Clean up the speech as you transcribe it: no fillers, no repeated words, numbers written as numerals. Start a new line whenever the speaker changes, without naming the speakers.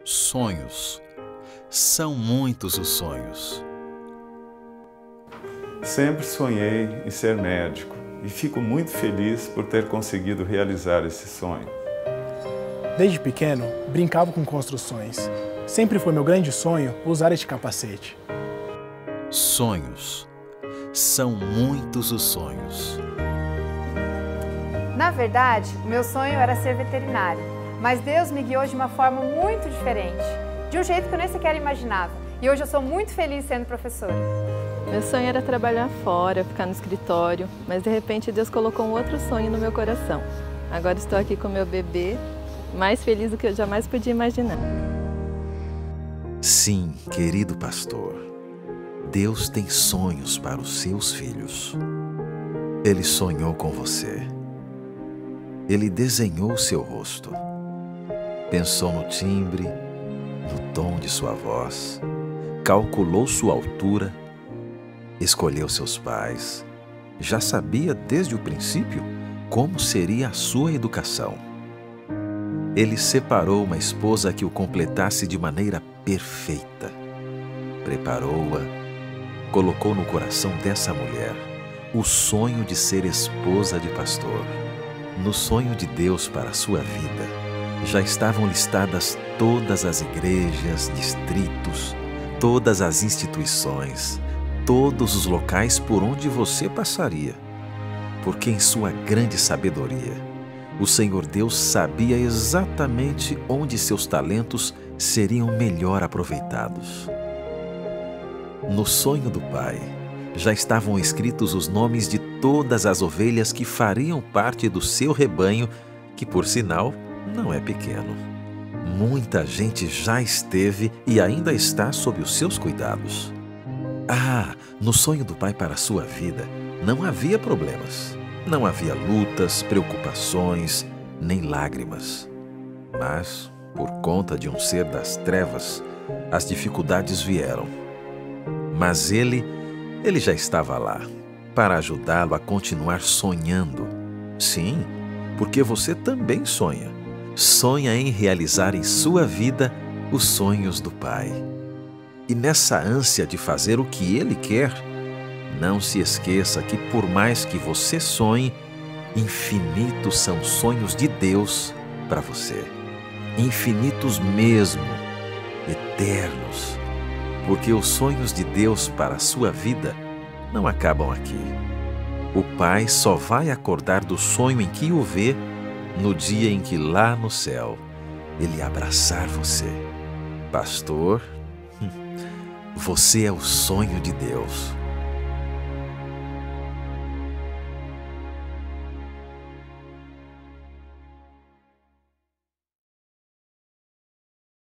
Sonhos. São muitos os sonhos.
Sempre sonhei em ser médico e fico muito feliz por ter conseguido realizar esse sonho.
Desde pequeno, brincava com construções. Sempre foi meu grande sonho usar este capacete.
Sonhos. São muitos os sonhos.
Na verdade, o meu sonho era ser veterinário, mas Deus me guiou de uma forma muito diferente, de um jeito que eu nem sequer imaginava. E hoje eu sou muito feliz sendo professora.
Meu sonho era trabalhar fora, ficar no escritório, mas de repente Deus colocou um outro sonho no meu coração. Agora estou aqui com meu bebê, mais feliz do que eu jamais podia imaginar.
Sim, querido pastor, Deus tem sonhos para os seus filhos. Ele sonhou com você. Ele desenhou seu rosto. Pensou no timbre, no tom de sua voz, calculou sua altura, escolheu seus pais, já sabia desde o princípio como seria a sua educação. Ele separou uma esposa que o completasse de maneira perfeita. Preparou-a, colocou no coração dessa mulher o sonho de ser esposa de pastor. No sonho de Deus para a sua vida, já estavam listadas todas as igrejas, distritos, todas as instituições, todos os locais por onde você passaria. Porque em sua grande sabedoria, o Senhor Deus sabia exatamente onde seus talentos seriam melhor aproveitados. No sonho do Pai, já estavam escritos os nomes de todas as ovelhas que fariam parte do seu rebanho, que, por sinal, não é pequeno. Muita gente já esteve e ainda está sob os seus cuidados. No sonho do Pai para a sua vida, não havia problemas. Não havia lutas, preocupações, nem lágrimas. Mas, por conta de um ser das trevas, as dificuldades vieram. Mas Ele já estava lá, para ajudá-lo a continuar sonhando. Sim, porque você também sonha. Sonha em realizar em sua vida os sonhos do Pai. E nessa ânsia de fazer o que Ele quer, não se esqueça que por mais que você sonhe, infinitos são os sonhos de Deus para você. Infinitos mesmo, eternos. Porque os sonhos de Deus para a sua vida não acabam aqui. O Pai só vai acordar do sonho em que o vê no dia em que lá no céu Ele abraçar você. Pastor, você é o sonho de Deus.